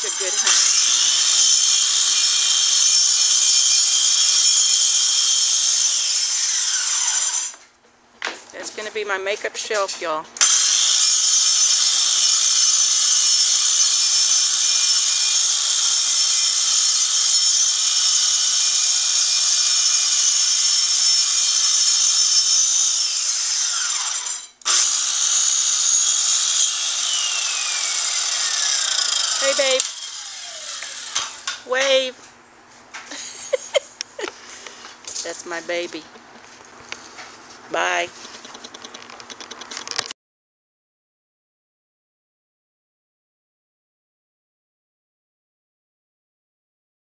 such a good honey. That's going to be my makeup shelf, y'all. Hey, babe. Wave. That's my baby. Bye.